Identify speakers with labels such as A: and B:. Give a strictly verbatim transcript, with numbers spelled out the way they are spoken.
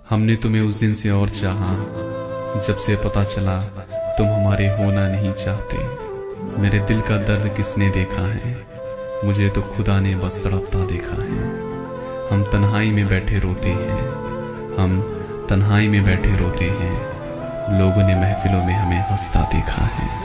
A: हमने तुम्हें उस दिन से और चाहा, जब से पता चला तुम हमारे होना नहीं चाहते। मेरे दिल का दर्द किसने देखा है, मुझे तो खुदा ने बस तड़पता देखा है। हम तन्हाई में बैठे रोते हैं, हम तन्हाई में बैठे रोते हैं, लोगों ने महफिलों में हमें हंसता देखा है।